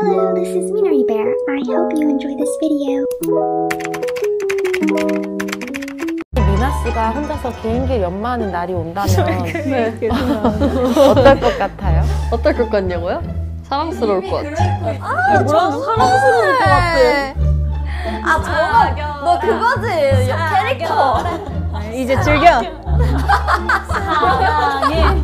Hello, this is Minori Bear. I hope you enjoy this video. 미나 씨가 혼자서 개인기를 연마하는 날이 온다면 네. 어떨 것 같아요? 어떨 것 같냐고요? 사랑스러울 것 같아. 뭐라고 사랑스러울 것 같아. 너 그거지? 캐릭터. 이제 즐겨. 사랑해.